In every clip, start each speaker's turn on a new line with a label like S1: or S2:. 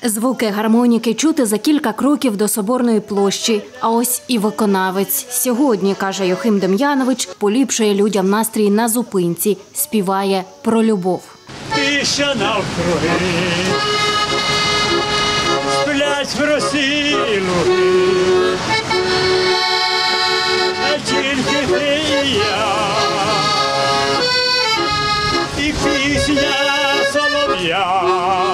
S1: Звуки гармоніки чути за кілька кроків до Соборної площі. А ось і виконавець. Сьогодні, каже Юхим Дем'янович, поліпшує людям настрій на зупинці. Співає про любов.
S2: Тиша навкруги, сплять в росі луги, а тільки ти і я, і пісня солов'я.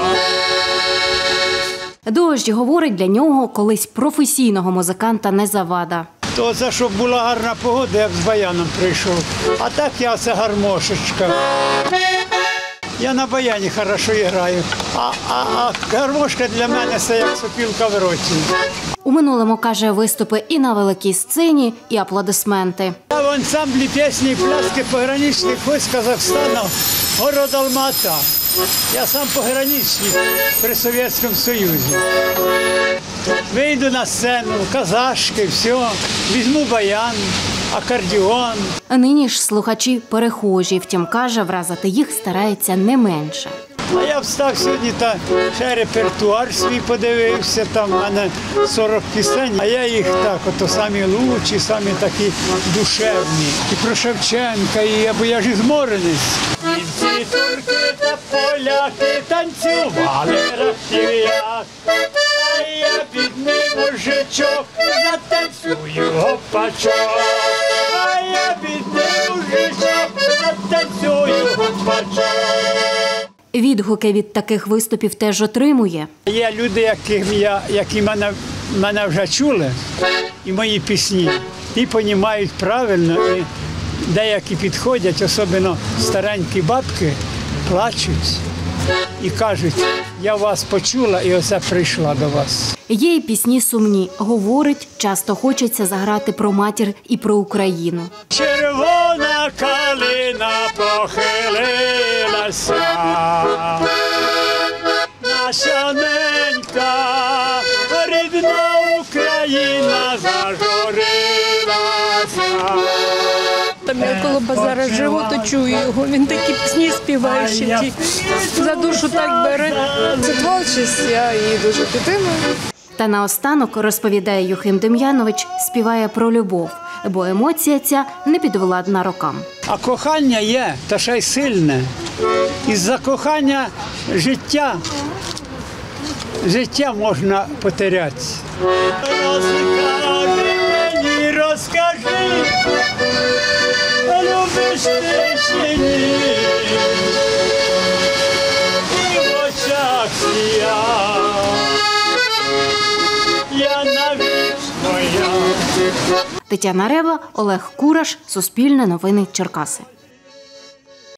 S1: Дощ, говорить, для нього колись професійного музиканта не завада.
S2: То за щоб була гарна погода, як з баяном прийшов. А так я це гармошечка. Я на баяні хорошо граю, а гармошка для мене це як сопілка в роті.
S1: У минулому, каже, виступи і на великій сцені, і аплодисменти.
S2: Я в ансамблі пісні і пляски пограничних військ Казахстану, город Алма-Ата. Я сам пограничник при Совєтському Союзі. Вийду на сцену, казашки, все, візьму баян, акордеон.
S1: Нині ж слухачі перехожі, втім, каже, вразити їх старається не менше.
S2: А я встав сьогодні та ще репертуар свій подивився, там в мене 40 пісень, а я їх так, ото самі лучші, самі такі душевні. І про Шевченка, бо я ж ізморенець. І всі турки та поляки танцювали рахтів'як, а я бідний мужичок, затанцюю гопачок. А я бідний мужичок, затанцюю гопачок.
S1: Відгуки від таких виступів теж отримує.
S2: Є люди, які мене вже чули, і мої пісні, і розуміють правильно, і деякі підходять, особливо старенькі бабки, плачуть і кажуть, я вас почула і оце прийшла до вас.
S1: Є й пісні сумні. Говорить, часто хочеться заграти про матір і про Україну.
S2: Червона калина похилилася, наша ненька, рідна Україна зажурилася.
S3: Там я коло базара живу, то чую його. Він такі пісні співає ще ті. За душу так бере.
S4: Це творчість, я її дуже підтримую.
S1: Та наостанок, розповідає Юхим Дем'янович, співає про любов, бо емоція ця не підвладна рокам.
S2: А кохання є, та ще й сильне. Із-за кохання життя можна потеряти. Розкажи, любиш ти чи ні, і в очах сія, я навічно я.
S1: Тетяна Рева, Олег Кураш, Суспільне новини, Черкаси.